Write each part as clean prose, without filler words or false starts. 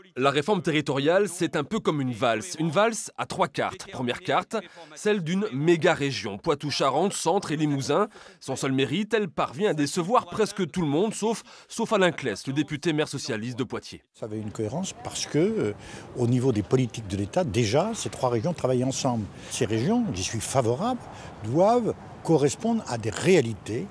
La réforme territoriale, c'est un peu comme une valse. Une valse à 3 cartes. Première carte, celle d'une méga-région. Poitou-Charentes, Centre et Limousin. Son seul mérite, elle parvient à décevoir presque tout le monde, sauf Alain Claes, le député maire socialiste de Poitiers. Ça avait une cohérence parce que, au niveau des politiques de l'État, déjà, ces 3 régions travaillent ensemble. Ces régions, j'y suis favorable, doivent correspondre à des réalités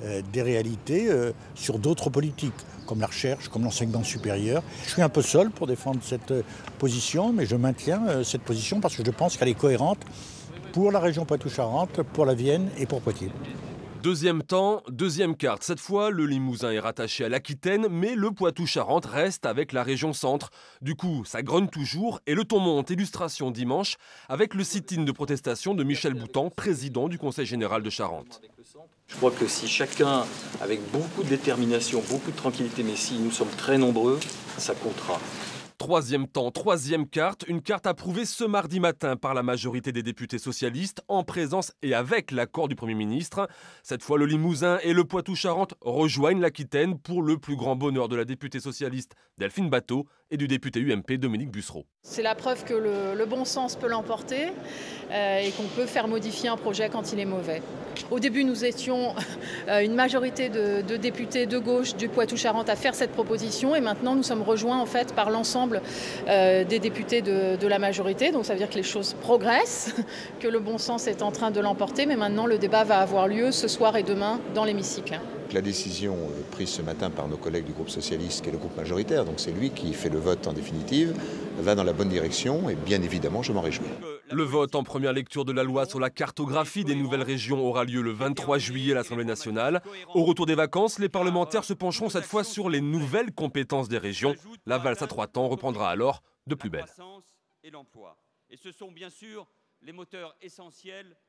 sur d'autres politiques, comme la recherche, comme l'enseignement supérieur. Je suis un peu seul pour défendre cette position, mais je maintiens cette position parce que je pense qu'elle est cohérente pour la région Poitou-Charentes, pour la Vienne et pour Poitiers. Deuxième temps, deuxième carte. Cette fois, le Limousin est rattaché à l'Aquitaine, mais le Poitou-Charentes reste avec la région centre. Du coup, ça grogne toujours et le ton monte. Illustration dimanche avec le sit-in de protestation de Michel Boutan, président du Conseil général de Charente. Je crois que si chacun, avec beaucoup de détermination, beaucoup de tranquillité, mais si nous sommes très nombreux, ça comptera. Troisième temps, troisième carte, une carte approuvée ce mardi matin par la majorité des députés socialistes, en présence et avec l'accord du Premier ministre. Cette fois, le Limousin et le Poitou-Charentes rejoignent l'Aquitaine pour le plus grand bonheur de la députée socialiste Delphine Batho et du député UMP Dominique Bussereau. C'est la preuve que le bon sens peut l'emporter et qu'on peut faire modifier un projet quand il est mauvais. Au début, nous étions une majorité de députés de gauche du Poitou-Charentes à faire cette proposition et maintenant nous sommes rejoints en fait par l'ensemble des députés de la majorité. Donc ça veut dire que les choses progressent, que le bon sens est en train de l'emporter, mais maintenant le débat va avoir lieu ce soir et demain dans l'hémicycle. La décision prise ce matin par nos collègues du groupe socialiste, qui est le groupe majoritaire, donc c'est lui qui fait le vote en définitive, va dans la bonne direction et bien évidemment je m'en réjouis. Le vote en première lecture de la loi sur la cartographie des nouvelles régions aura lieu le 23 juillet à l'Assemblée nationale. Au retour des vacances, les parlementaires se pencheront cette fois sur les nouvelles compétences des régions. La valse à 3 temps reprendra alors de plus belle. Et ce sont bien sûr les moteurs essentiels